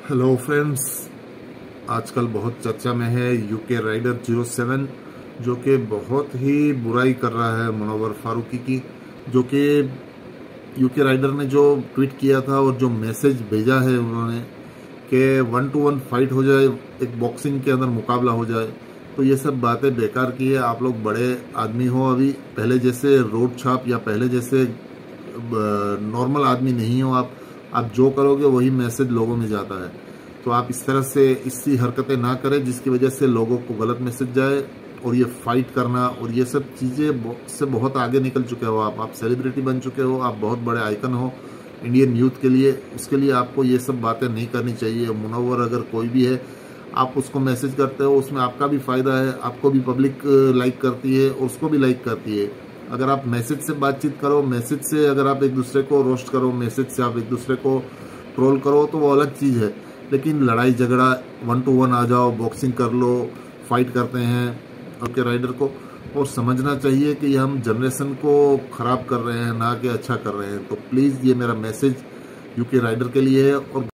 Hello friends, आजकल बहुत चर्चा में है यूके राइडर 07 जो कि बहुत ही बुराई कर रहा है मुनव्वर फारूकी की। जो कि यूके राइडर ने जो ट्वीट किया था और जो मैसेज भेजा है उन्होंने कि 1-to-1 फाइट हो जाए, एक बॉक्सिंग के अंदर मुकाबला हो जाए, तो ये सब बातें बेकार की है। आप लोग बड़े आदमी हो, अभी पहले जैसे रोड छाप या पहले जैसे नॉर्मल आदमी नहीं हो। आप जो करोगे वही मैसेज लोगों में जाता है। तो आप इस तरह से इसी हरकतें ना करें जिसकी वजह से लोगों को गलत मैसेज जाए। और ये फाइट करना और ये सब चीज़ें से बहुत आगे निकल चुके हो। आप सेलिब्रिटी बन चुके हो, आप बहुत बड़े आइकन हो इंडियन यूथ के लिए। उसके लिए आपको ये सब बातें नहीं करनी चाहिए। मुनव्वर अगर कोई भी है, आप उसको मैसेज करते हो, उसमें आपका भी फ़ायदा है, आपको भी पब्लिक लाइक करती है और उसको भी लाइक करती है। अगर आप मैसेज से बातचीत करो, मैसेज से अगर आप एक दूसरे को रोस्ट करो, मैसेज से आप एक दूसरे को ट्रोल करो, तो वो अलग चीज़ है। लेकिन लड़ाई झगड़ा 1-to-1 आ जाओ, बॉक्सिंग कर लो, फाइट करते हैं यूके राइडर को। और समझना चाहिए कि ये हम जनरेशन को ख़राब कर रहे हैं, ना कि अच्छा कर रहे हैं। तो प्लीज़ ये मेरा मैसेज यूके राइडर के लिए है। और